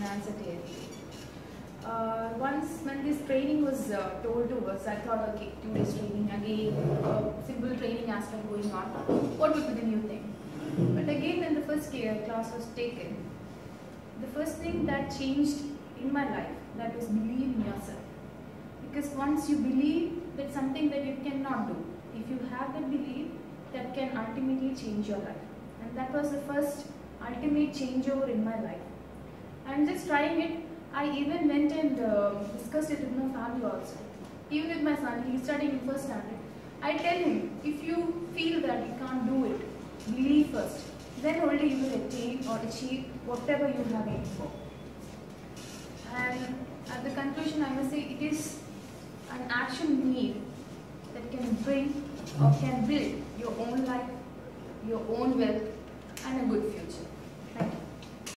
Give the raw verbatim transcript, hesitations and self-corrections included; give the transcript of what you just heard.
finance at A I T. Uh, once when this training was uh, told to us, I thought, okay, two days training again, uh, simple training aspect going on. What would be the new thing? But again, when the first class was taken, the first thing that changed in my life, that was believe in yourself. Because once you believe that something that you cannot do, if you have that belief, that can ultimately change your life. And that was the first ultimate changeover in my life. I'm just trying it. I even went and uh, discussed it with my family also. Even with my son, he's studying in first standard. I tell him, if you feel that you can't do it, believe first. Then only you will attain or achieve whatever you have aimed for. And at the conclusion, I must say it is an action need that can bring or can build your own life, your own wealth,